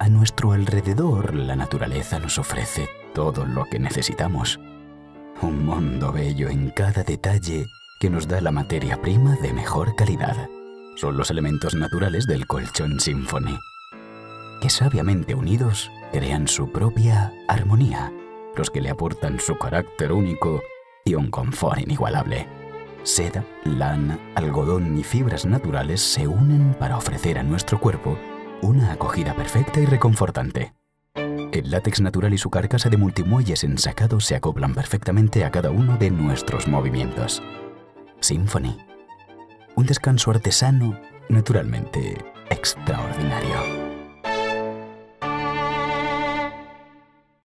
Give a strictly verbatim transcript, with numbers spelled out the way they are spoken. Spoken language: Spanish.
A nuestro alrededor, la naturaleza nos ofrece todo lo que necesitamos. Un mundo bello en cada detalle que nos da la materia prima de mejor calidad. Son los elementos naturales del colchón Symphony, que sabiamente unidos crean su propia armonía, los que le aportan su carácter único y un confort inigualable. Seda, lana, algodón y fibras naturales se unen para ofrecer a nuestro cuerpo una acogida perfecta y reconfortante. El látex natural y su carcasa de multimuelles ensacados se acoplan perfectamente a cada uno de nuestros movimientos. Symphony. Un descanso artesano, naturalmente extraordinario.